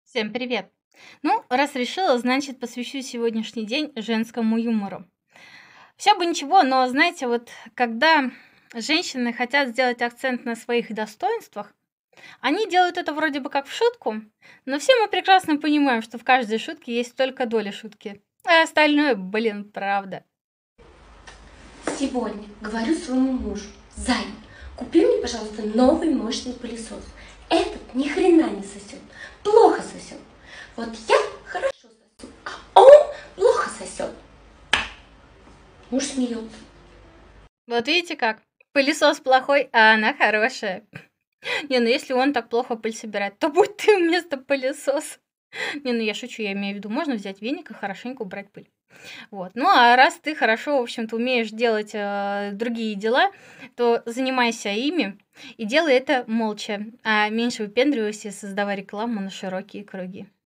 Всем привет! Ну, раз решила, значит, посвящу сегодняшний день женскому юмору. Все бы ничего, но, знаете, вот когда женщины хотят сделать акцент на своих достоинствах, они делают это вроде бы как в шутку, но все мы прекрасно понимаем, что в каждой шутке есть только доля шутки, а остальное, блин, правда. Сегодня говорю своему мужу: Зай, купи мне, пожалуйста, новый мощный пылесос. Этот ни хрена не сосет, плохо сосет. Вот я хорошо сосу, а он плохо сосет. Муж смеется. Вот видите как? Пылесос плохой, а она хорошая. Не, ну если он так плохо пыль собирает, то будь ты вместо пылесоса. Не, ну я шучу, я имею в виду, можно взять веник и хорошенько убрать пыль. Вот. Ну, а раз ты хорошо, в общем-то, умеешь делать, другие дела, то занимайся ими и делай это молча, а меньше выпендривайся, создавай рекламу на широкие круги.